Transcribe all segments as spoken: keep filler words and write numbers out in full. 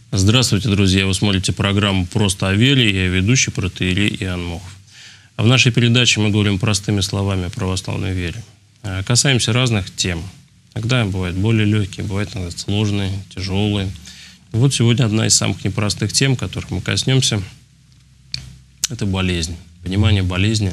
Здравствуйте, друзья! Вы смотрите программу «Просто о вере». Я ведущий протоиерей Иоанн Мохов. В нашей передаче мы говорим простыми словами о православной вере. Касаемся разных тем. Иногда бывают более легкие, бывают иногда сложные, тяжелые. И вот сегодня одна из самых непростых тем, которых мы коснемся, это болезнь. Понимание болезни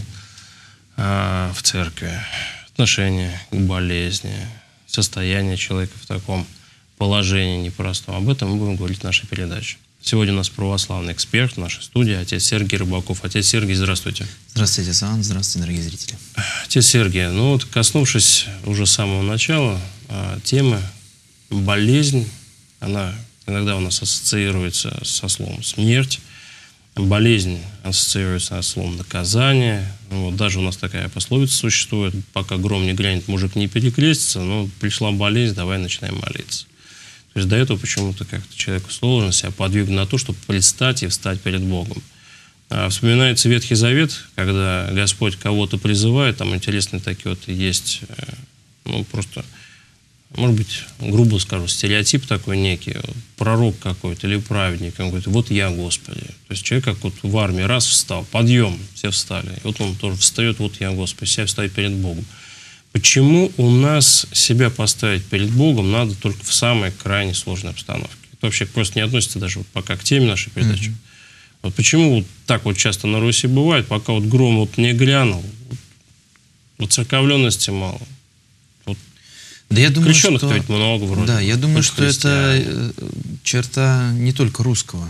а, в церкви, отношение к болезни, состояние человека в таком положении непростом. Об этом мы будем говорить в нашей передаче. Сегодня у нас православный эксперт в нашей студии, отец Сергий Рыбаков. Отец Сергий, здравствуйте. Здравствуйте, отец Иоанн. Здравствуйте, дорогие зрители. Отец Сергий, ну вот коснувшись уже с самого начала а, темы болезнь, она иногда у нас ассоциируется со словом смерть, болезнь ассоциируется со словом наказание. Ну, вот даже у нас такая пословица существует: пока гром не грянет, мужик не перекрестится, но пришла болезнь, давай начинаем молиться. То есть до этого почему-то как-то человеку сложно себя подвигнуть на то, чтобы предстать и встать перед Богом. А вспоминается Ветхий Завет, когда Господь кого-то призывает, там интересные такие вот есть, ну просто, может быть, грубо скажу, стереотип такой некий, пророк какой-то или праведник, он говорит: вот я, Господи. То есть человек как вот в армии раз встал, подъем, все встали, и вот он тоже встает: вот я, Господи, себя встает перед Богом. Почему у нас себя поставить перед Богом надо только в самой крайне сложной обстановке? Это вообще просто не относится даже вот пока к теме нашей передачи. Mm-hmm. Вот почему вот так вот часто на Руси бывает, пока вот гром вот не грянул, вот церковленности мало. Вот да, я думаю, крещеных-то что... ведь много вроде. Да, я думаю, что христиан. Это черта не только русского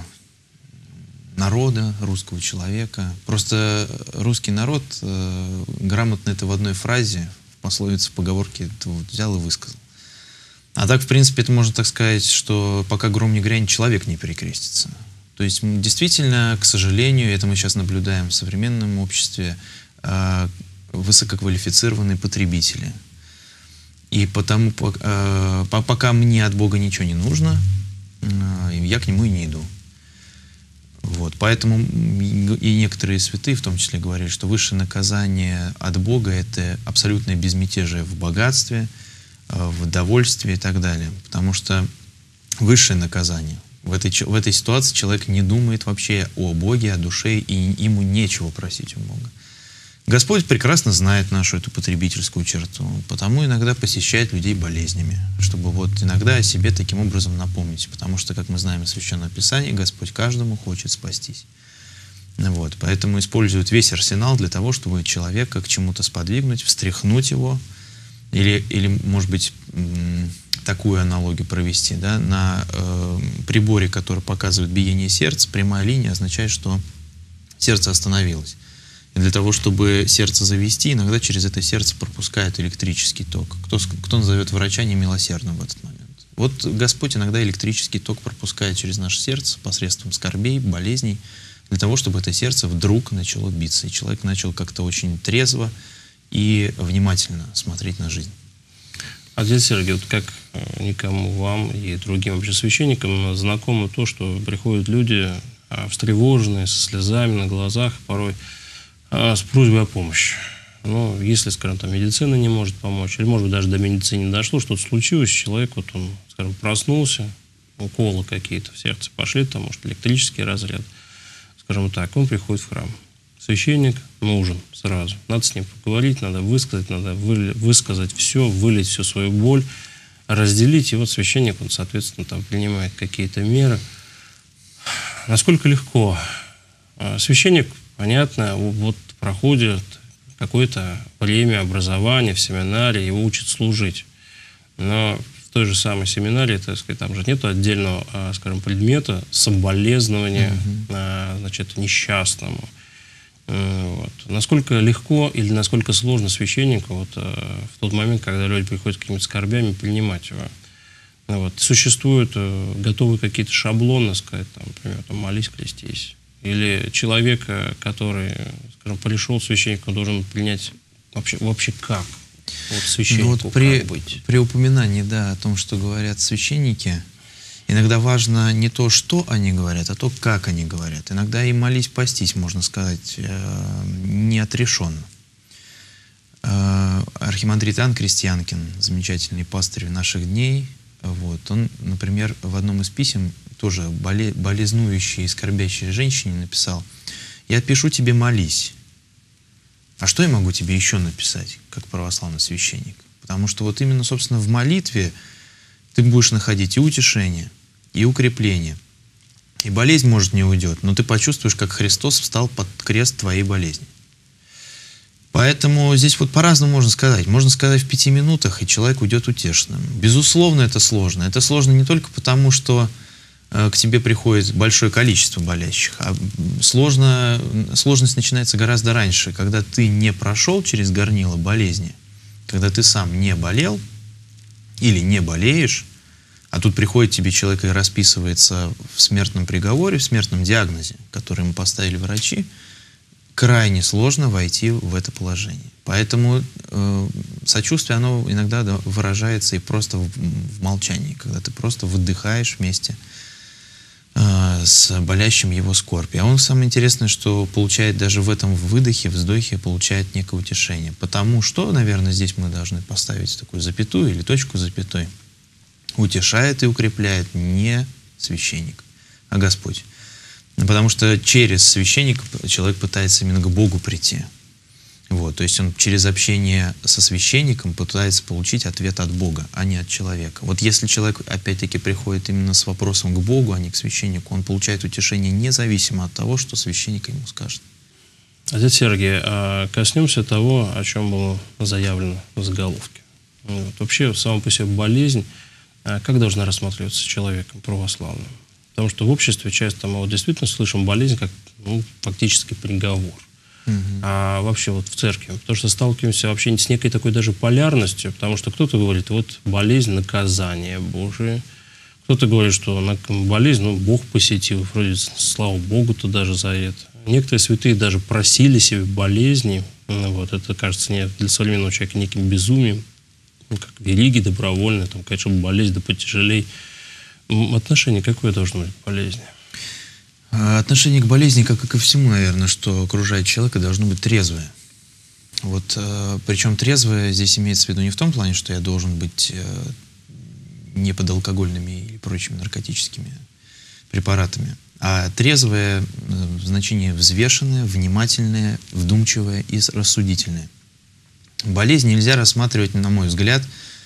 народа, русского человека. Просто русский народ э, грамотно это в одной фразе, пословица, поговорки, это вот взял и высказал. А так, в принципе, это можно так сказать, что пока гром не грянет, человек не перекрестится. То есть, действительно, к сожалению, это мы сейчас наблюдаем в современном обществе, э, высококвалифицированные потребители. И потому, э, пока мне от Бога ничего не нужно, э, я к Нему и не иду. Вот, поэтому и некоторые святые, в том числе, говорили, что высшее наказание от Бога — это абсолютное безмятежие в богатстве, в довольстве и так далее. Потому что высшее наказание. В этой, в этой ситуации человек не думает вообще о Боге, о душе, и ему нечего просить у Бога. Господь прекрасно знает нашу эту потребительскую черту, потому иногда посещает людей болезнями, чтобы вот иногда о себе таким образом напомнить. Потому что, как мы знаем из Священного Писания, Господь каждому хочет спастись. Вот, поэтому использует весь арсенал для того, чтобы человека к чему-то сподвигнуть, встряхнуть его, или, или может быть, такую аналогию провести. Да? На э, приборе, который показывает биение сердца, прямая линия означает, что сердце остановилось. И для того, чтобы сердце завести, иногда через это сердце пропускает электрический ток. Кто, кто назовет врача немилосердным в этот момент? Вот Господь иногда электрический ток пропускает через наше сердце посредством скорбей, болезней, для того, чтобы это сердце вдруг начало биться. И человек начал как-то очень трезво и внимательно смотреть на жизнь. Отец Сергий, вот как никому вам и другим вообще священникам знакомо то, что приходят люди встревоженные, со слезами на глазах, порой с просьбой о помощи. Ну, если, скажем, там медицина не может помочь, или, может быть, даже до медицины не дошло, что-то случилось, человек, вот он, скажем, проснулся, уколы какие-то в сердце пошли, там, может, электрический разряд, скажем так, он приходит в храм. Священник нужен сразу. Надо с ним поговорить, надо высказать, надо вы, высказать все, вылить всю свою боль, разделить, и вот священник, он, соответственно, там принимает какие-то меры. Насколько легко? Священник, понятно, вот проходит какое-то время образования в семинаре, его учат служить. Но в той же самой семинарии, так сказать, там же нет отдельного, скажем, предмета соболезнования, mm-hmm. значит, несчастному. Вот. Насколько легко или насколько сложно священнику вот, в тот момент, когда люди приходят с какими-то скорбями, принимать его? Вот. Существуют готовые какие-то шаблоны, сказать, там, например, там, молись, крестись. Или человека, который, скажем, пришел священник, он должен принять вообще, вообще как? Вот священнику ну, вот при, как быть? При упоминании, да, о том, что говорят священники, иногда важно не то, что они говорят, а то, как они говорят. Иногда и молись, постись, можно сказать, неотрешенно. Архимандрит Иоанн Крестьянкин, замечательный пастырь наших дней, вот, он, например, в одном из писем тоже боле, болезнующей и скорбящей женщине написал: «Я пишу тебе, молись». А что я могу тебе еще написать, как православный священник? Потому что вот именно, собственно, в молитве ты будешь находить и утешение, и укрепление. И болезнь, может, не уйдет, но ты почувствуешь, как Христос встал под крест твоей болезни. Поэтому здесь вот по-разному можно сказать. Можно сказать в пяти минутах, и человек уйдет утешенным. Безусловно, это сложно. Это сложно не только потому, что э, к тебе приходит большое количество болящих, а сложно, сложность начинается гораздо раньше, когда ты не прошел через горнило болезни, когда ты сам не болел или не болеешь, а тут приходит тебе человек и расписывается в смертном приговоре, в смертном диагнозе, который ему поставили врачи, крайне сложно войти в это положение. Поэтому э, сочувствие, оно иногда да, выражается и просто в, в молчании, когда ты просто выдыхаешь вместе э, с болящим его скорбь. А он, самое интересное, что получает даже в этом выдохе, вздохе, получает некое утешение. Потому что, наверное, здесь мы должны поставить такую запятую или точку запятой. Утешает и укрепляет не священник, а Господь. Потому что через священника человек пытается именно к Богу прийти. Вот, то есть он через общение со священником пытается получить ответ от Бога, а не от человека. Вот если человек, опять-таки, приходит именно с вопросом к Богу, а не к священнику, он получает утешение независимо от того, что священник ему скажет. Отец Сергий, а коснемся того, о чем было заявлено в заголовке. Вот. Вообще, сама по себе болезнь, как должна рассматриваться человеком православным? Потому что в обществе часто мы вот действительно слышим болезнь как ну, фактически приговор. Uh-huh. А вообще вот в церкви. Потому что сталкиваемся вообще с некой такой даже полярностью, потому что кто-то говорит, вот болезнь — наказание Божие. Кто-то говорит, что болезнь, ну, Бог посетил, вроде слава Богу-то даже за это. Некоторые святые даже просили себе болезни. Ну, вот, это кажется не для современного человека неким безумием. Ну, как религия добровольная, там, конечно, болезнь да потяжелей. Отношение какое должно быть к болезни? Отношение к болезни, как и ко всему, наверное, что окружает человека, должно быть трезвое. Вот, причем трезвое здесь имеется в виду не в том плане, что я должен быть не под алкогольными и прочими наркотическими препаратами, а трезвое в значении взвешенное, внимательное, вдумчивое и рассудительное. Болезнь нельзя рассматривать, на мой взгляд,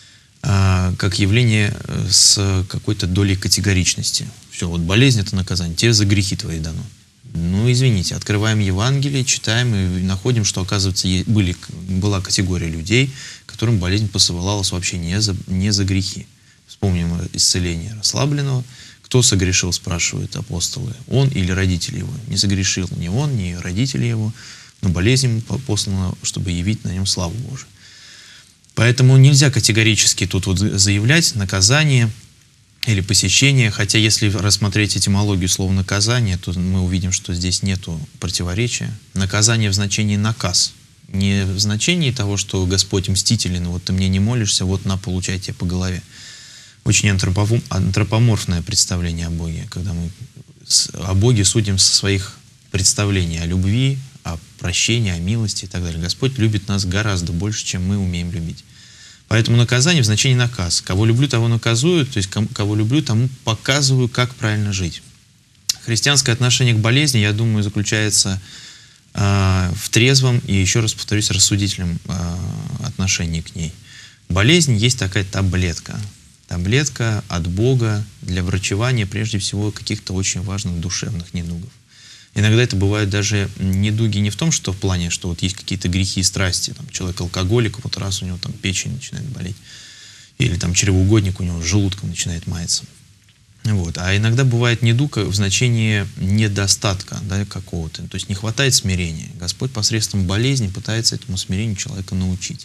как явление с какой-то долей категоричности. Все, вот болезнь — это наказание, тебе за грехи твои дано. Ну, извините, открываем Евангелие, читаем и находим, что, оказывается, были, была категория людей, которым болезнь посылалась вообще не за, не за грехи. Вспомним исцеление расслабленного. Кто согрешил, спрашивают апостолы, он или родители его? Не согрешил ни он, ни родители его, но болезнь ему послана, чтобы явить на нем славу Божию. Поэтому нельзя категорически тут вот заявлять наказание или посещение, хотя если рассмотреть этимологию слова «наказание», то мы увидим, что здесь нету противоречия. Наказание в значении «наказ», не в значении того, что Господь мстителен, вот ты мне не молишься, вот на, получай тебе по голове. Очень антропоморфное представление о Боге, когда мы о Боге судим со своих представлений о любви, о прощении, о милости и так далее. Господь любит нас гораздо больше, чем мы умеем любить. Поэтому наказание в значении наказ. Кого люблю, того наказую, то есть кого люблю, тому показываю, как правильно жить. Христианское отношение к болезни, я думаю, заключается э, в трезвом и, еще раз повторюсь, рассудительном э, отношении к ней. Болезнь есть такая таблетка. Таблетка от Бога для врачевания, прежде всего, каких-то очень важных душевных недугов. Иногда это бывают даже недуги не в том, что в плане, что вот есть какие-то грехи и страсти. Там, человек алкоголик, вот раз у него там печень начинает болеть, или там чревоугодник у него с желудком начинает маяться. Вот. А иногда бывает недуг в значении недостатка, да, какого-то. То есть не хватает смирения. Господь посредством болезни пытается этому смирению человека научить.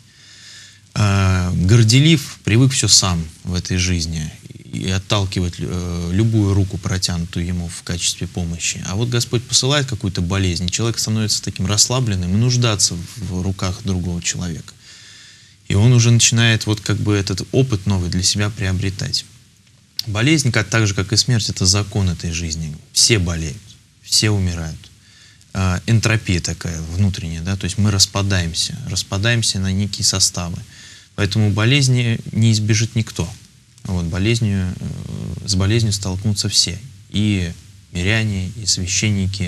А, горделив, привык все сам в этой жизни и отталкивать э, любую руку, протянутую ему в качестве помощи. А вот Господь посылает какую-то болезнь, человек становится таким расслабленным и нуждаться в руках другого человека. И он уже начинает вот как бы этот опыт новый для себя приобретать. Болезнь, как, так же как и смерть, это закон этой жизни. Все болеют, все умирают. Э, энтропия такая внутренняя, да, то есть мы распадаемся, распадаемся на некие составы. Поэтому болезни не избежит никто. Вот, болезнью, с болезнью столкнутся все. И миряне, и священники,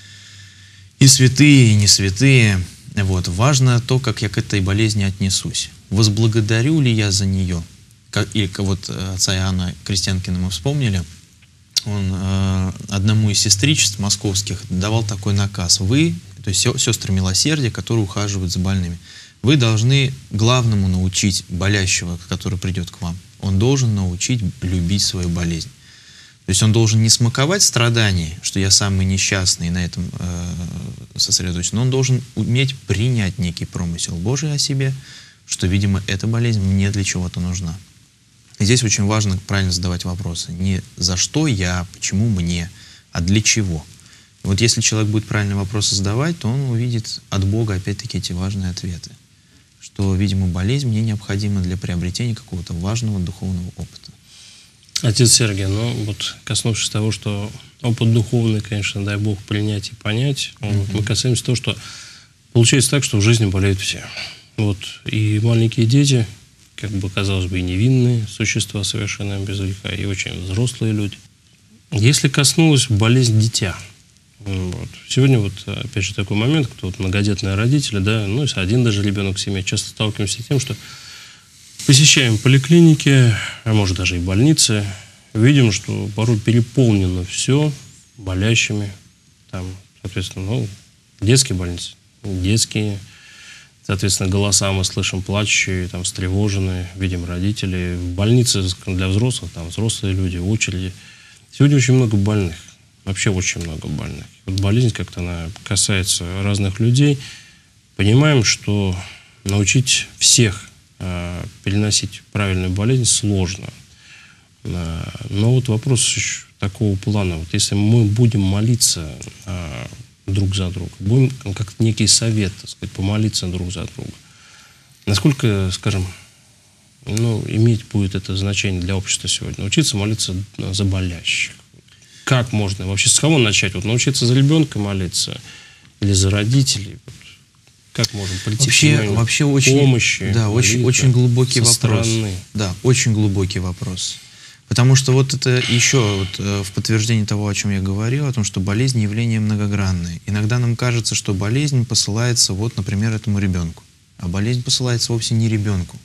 и святые, и не святые. Вот. Важно то, как я к этой болезни отнесусь. Возблагодарю ли я за нее? Как, и вот отца Иоанна Крестьянкина мы вспомнили. Он э, одному из сестричеств московских давал такой наказ. Вы, то есть сестры милосердия, которые ухаживают за больными, вы должны главному научить болящего, который придет к вам. Он должен научить любить свою болезнь. То есть он должен не смаковать страдания, что я самый несчастный, и на этом э, сосредоточен, но он должен уметь принять некий промысел Божий о себе, что, видимо, эта болезнь мне для чего-то нужна. И здесь очень важно правильно задавать вопросы. Не за что я, почему мне, а для чего. И вот если человек будет правильные вопросы задавать, то он увидит от Бога опять-таки эти важные ответы. Что, видимо, болезнь мне необходима для приобретения какого-то важного духовного опыта. Отец Сергий, ну вот коснувшись того, что опыт духовный, конечно, дай Бог принять и понять, mm-hmm. вот, мы касаемся того, что получается так, что в жизни болеют все. Вот, и маленькие дети, как бы, казалось бы, и невинные существа совершенно без греха, и очень взрослые люди. Если коснулась болезнь дитя, вот. Сегодня вот, опять же, такой момент, кто вот многодетные родители, да, ну, если один даже ребенок в семье, часто сталкиваемся с тем, что посещаем поликлиники, а может даже и больницы, видим, что порой переполнено все болящими, там, соответственно, ну, детские больницы, детские, соответственно, голоса мы слышим плачущие, там, встревоженные, видим родителей. В больнице для взрослых, там, взрослые люди, в очереди. Сегодня очень много больных, вообще очень много больных. Вот болезнь как-то она касается разных людей. Понимаем, что научить всех э, переносить правильную болезнь сложно. Э, но вот вопрос еще такого плана. Вот если мы будем молиться э, друг за друга, будем как некий совет, так сказать, помолиться друг за друга, насколько, скажем, ну, иметь будет это значение для общества сегодня? Научиться молиться за болящих. Как можно? Вообще с кого начать? Вот научиться за ребенка молиться или за родителей? Вот как можно прийти вообще, к вообще очень, помощи? Да, очень, очень глубокий вопрос. Стороны. Да, очень глубокий вопрос. Потому что вот это еще вот, э, в подтверждение того, о чем я говорил, о том, что болезнь явление многогранное. Иногда нам кажется, что болезнь посылается, вот, например, этому ребенку. А болезнь посылается вовсе не ребенку.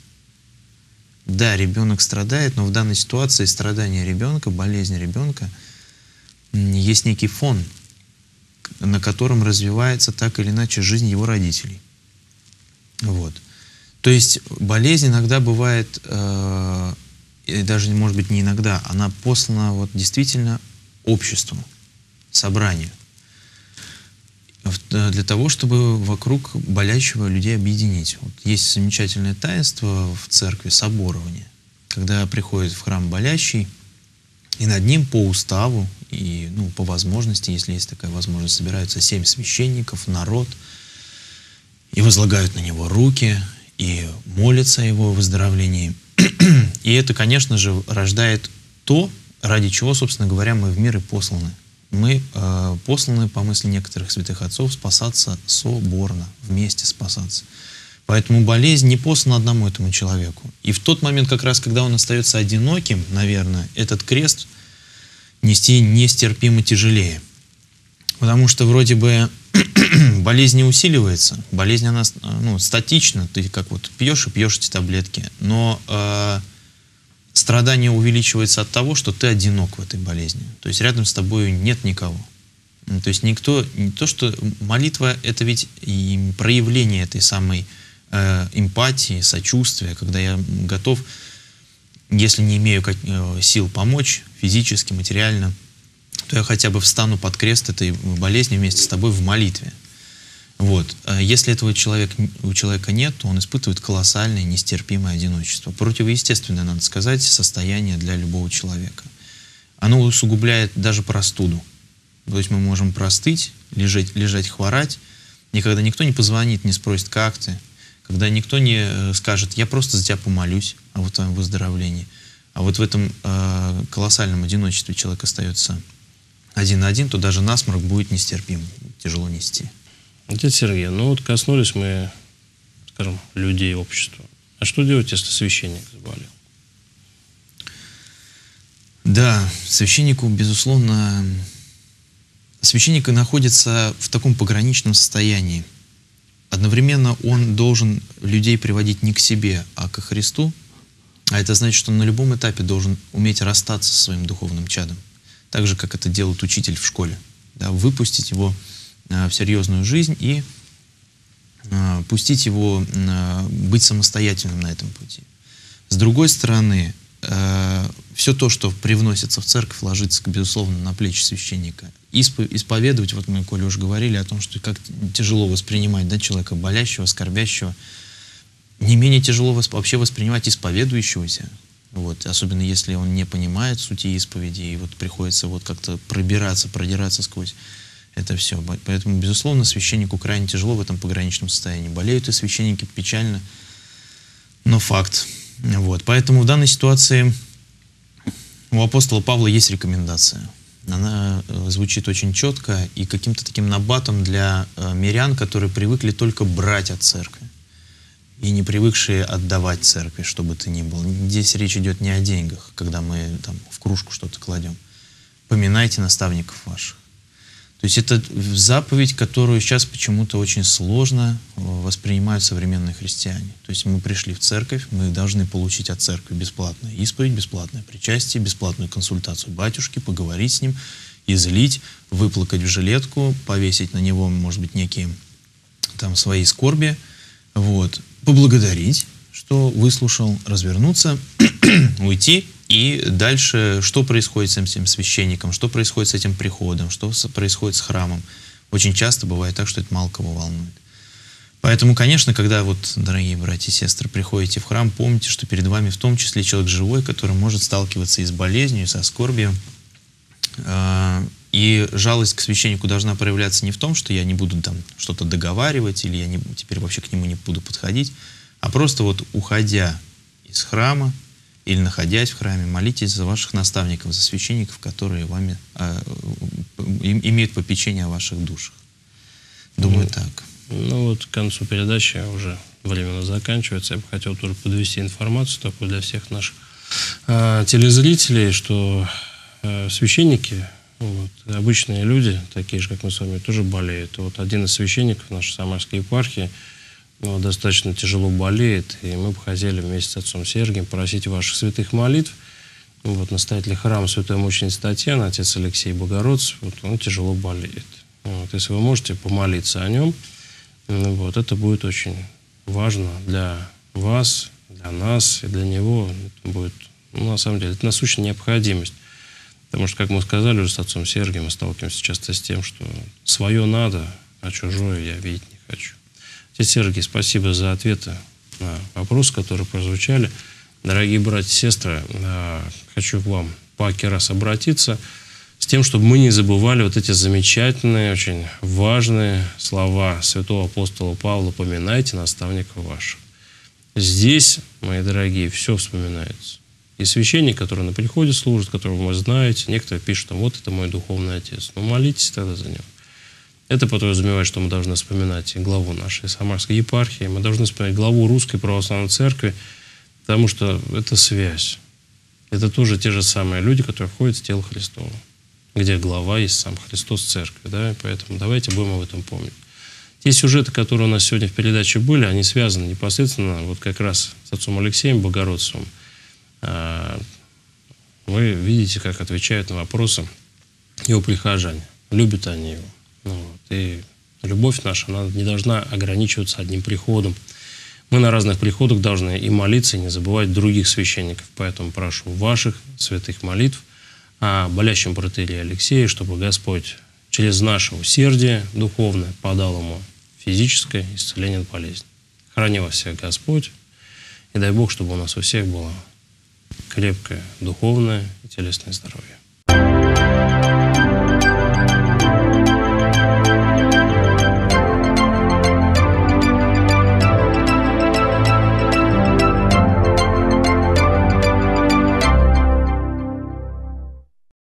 Да, ребенок страдает, но в данной ситуации страдание ребенка, болезнь ребенка, есть некий фон, на котором развивается так или иначе жизнь его родителей. Вот. То есть болезнь иногда бывает, э, и даже, может быть, не иногда, она послана вот действительно обществу, собранию, для того, чтобы вокруг болящего людей объединить. Вот есть замечательное таинство в церкви соборование, когда приходит в храм болящий, и над ним по уставу и, ну, по возможности, если есть такая возможность, собираются семь священников, народ, и возлагают на него руки, и молятся о его выздоровлении. И это, конечно же, рождает то, ради чего, собственно говоря, мы в мир и посланы. Мы э, посланы, по мысли некоторых святых отцов, спасаться соборно, вместе спасаться. Поэтому болезнь не послана одному этому человеку. И в тот момент, как раз, когда он остается одиноким, наверное, этот крест нести нестерпимо тяжелее. Потому что вроде бы болезнь не усиливается, болезнь, она, ну, статична, ты как вот пьешь и пьешь эти таблетки, но э, страдание увеличивается от того, что ты одинок в этой болезни. То есть рядом с тобой нет никого. То есть никто, не то, что молитва, это ведь и проявление этой самой э, эмпатии, сочувствия, когда я готов, если не имею как, э, сил помочь физически, материально, то я хотя бы встану под крест этой болезни вместе с тобой в молитве. Вот. Если этого человека, у человека нет, то он испытывает колоссальное, нестерпимое одиночество. Противоестественное, надо сказать, состояние для любого человека. Оно усугубляет даже простуду. То есть мы можем простыть, лежать, лежать хворать, и когда никто не позвонит, не спросит, как ты, когда никто не скажет, я просто за тебя помолюсь о вот твоем выздоровлении. А вот в этом э, колоссальном одиночестве человек остается один на один, то даже насморк будет нестерпим, тяжело нести. Отец Сергей, ну вот коснулись мы, скажем, людей, общества. А что делать, если священник заболел? Да, священнику, безусловно, священник находится в таком пограничном состоянии. Одновременно он должен людей приводить не к себе, а ко Христу. А это значит, что он на любом этапе должен уметь расстаться со своим духовным чадом. Так же, как это делает учитель в школе. Да, выпустить его а, в серьезную жизнь и а, пустить его а, быть самостоятельным на этом пути. С другой стороны, а, все то, что привносится в церковь, ложится, безусловно, на плечи священника. Исп, исповедовать, вот мы, Коля, уже говорили о том, что как тяжело воспринимать, да, человека болящего, скорбящего. Не менее тяжело восп... вообще воспринимать исповедующегося. Вот. Особенно если он не понимает сути исповеди, и вот приходится вот как-то пробираться, продираться сквозь это все. Поэтому, безусловно, священнику крайне тяжело в этом пограничном состоянии. Болеют и священники печально, но факт. Вот. Поэтому в данной ситуации у апостола Павла есть рекомендация. Она звучит очень четко и каким-то таким набатом для мирян, которые привыкли только брать от церкви и не привыкшие отдавать церкви, что бы то ни было. Здесь речь идет не о деньгах, когда мы там в кружку что-то кладем. Поминайте наставников ваших. То есть это заповедь, которую сейчас почему-то очень сложно воспринимают современные христиане. То есть мы пришли в церковь, мы должны получить от церкви бесплатную исповедь, бесплатное причастие, бесплатную консультацию батюшки, поговорить с ним, излить, выплакать в жилетку, повесить на него, может быть, некие там свои скорби, вот, поблагодарить, что выслушал, развернуться, уйти. И дальше, что происходит с этим священником, что происходит с этим приходом, что происходит с храмом. Очень часто бывает так, что это мало кого волнует. Поэтому, конечно, когда вот, дорогие братья и сестры, приходите в храм, помните, что перед вами в том числе человек живой, который может сталкиваться и с болезнью, и со скорбью. И жалость к священнику должна проявляться не в том, что я не буду там что-то договаривать, или я не, теперь вообще к нему не буду подходить, а просто вот уходя из храма, или находясь в храме, молитесь за ваших наставников, за священников, которые вами э, имеют попечение о ваших душах. Думаю, ну, так. Ну вот к концу передачи уже временно заканчивается. Я бы хотел тоже подвести информацию такую для всех наших э, телезрителей, что э, священники, вот, обычные люди, такие же, как мы с вами, тоже болеют. И вот один из священников нашей Самарской епархии, но достаточно тяжело болеет, и мы бы хотели вместе с отцом Сергием просить ваших святых молитв. Вот, настоятель храма святой мученицы Татьяны, отец Алексей Богородцев, вот, он тяжело болеет. Вот, если вы можете помолиться о нем, вот, это будет очень важно для вас, для нас и для него. Это будет, ну, на самом деле, это насущная необходимость. Потому что, как мы сказали уже с отцом Сергием, мы сталкиваемся часто с тем, что свое надо, а чужое я видеть не хочу. Отец Сергий, спасибо за ответы на вопросы, которые прозвучали. Дорогие братья и сестры, хочу к вам паки раз обратиться с тем, чтобы мы не забывали вот эти замечательные, очень важные слова святого апостола Павла: «Поминайте наставников ваших». Здесь, мои дорогие, все вспоминается. И священник, который на приходе служит, которого вы знаете, некоторые пишут, там, вот это мой духовный отец. Ну, молитесь тогда за него. Это подразумевает, что мы должны вспоминать и главу нашей Самарской епархии, мы должны вспоминать главу Русской Православной Церкви, потому что это связь. Это тоже те же самые люди, которые входят в тело Христово, где глава есть сам Христос Церкви. Да? Поэтому давайте будем об этом помнить. Те сюжеты, которые у нас сегодня в передаче были, они связаны непосредственно вот как раз с отцом Алексеем Богородцевым. Вы видите, как отвечают на вопросы его прихожане. Любят они его. Ну, вот. И любовь наша, она не должна ограничиваться одним приходом. Мы на разных приходах должны и молиться, и не забывать других священников. Поэтому прошу ваших святых молитв о болящем протоиерее Алексее, чтобы Господь через наше усердие духовное подал ему физическое исцеление от болезни. Храни вас всех Господь, и дай Бог, чтобы у нас у всех было крепкое духовное и телесное здоровье.